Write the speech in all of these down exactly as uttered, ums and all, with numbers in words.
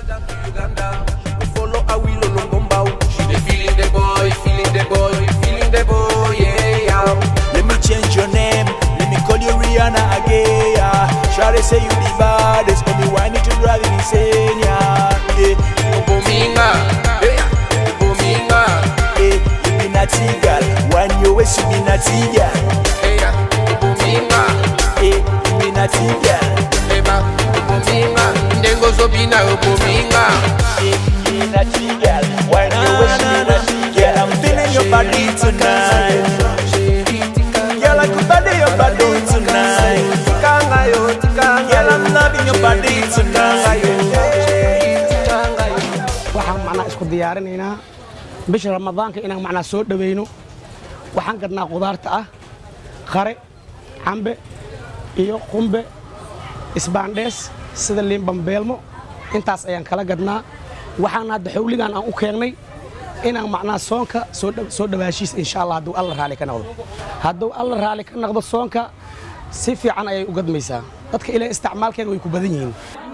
We follow Awilo Longomba. She dey feeling the boy, feeling the boy, feeling the boy, yeah. Let me change your name, let me call you Rihanna again, yeah. Shawty say you the baddest, call me why need to drive me insane, yeah. Yeah, Obominga, yeah, Obominga, yeah. You be naughty girl, when you wish you be naughty girl, yeah. Obominga, yeah, you be naughty girl, yeah. Obominga, ndengo zobina Obominga, yeah, you be naughty girl, when you wish you be naughty girl. I'm feeling your body tonight. Girl, I could body your body tonight. Girl, I'm loving your body tonight. waxaan macna isku diyaarinaynaa bisha ramadaanka inaan macna soo dhaweeyno waxaan gadnaa qudaarta ah qare cambe iyo qumbe isbaandhees sida liin bambeelmo intaas ayaan kala gadnaa waxaan hadda xawligan aan u keenay inaan macna soonka soo dhawaashiis insha Allah haduu alla raali ka noqdo haduu alla raali ka noqdo soonka si fiican ayay u gadmaysaa dadka ilaa isticmaalkeeda way ku badan yihiin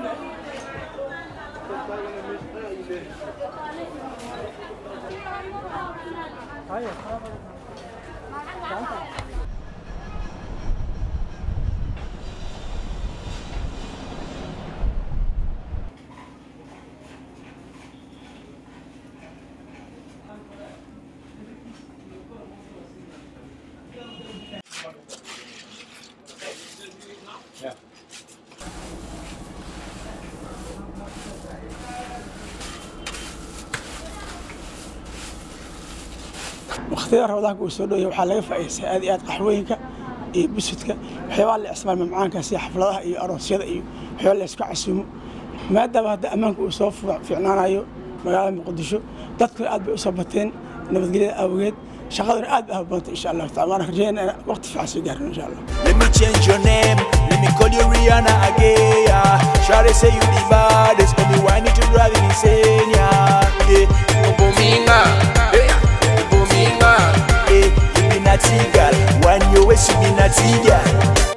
waqtiga Ramadaanka uu soo dhaweeyay waxa laga faa'iideystay aad iyo aad qaxwooyinka iyo bisidka waxyaabo la isticmaal macmacaanka sida xafladaha iyo aroosyada iyo waxyaabo la isku casuumo maadaama hadda ammaanka uu soo fiicnaanayo magaalada Muqdisho dadku aad bay u soo bateen nabadgelyada awgeed shaqaduna aad bay u badan insha Allah taala rajeynaa waqti fiican soo gaarno insha Allah. Let me change your name, let me call you Rihanna again, yeah. Shawty say you the baddest, call me why need to drive me insane, yeah. Yeah, Obominga, yeah, Obominga, yeah. You be naughty girl, when you wish you be naughty girl.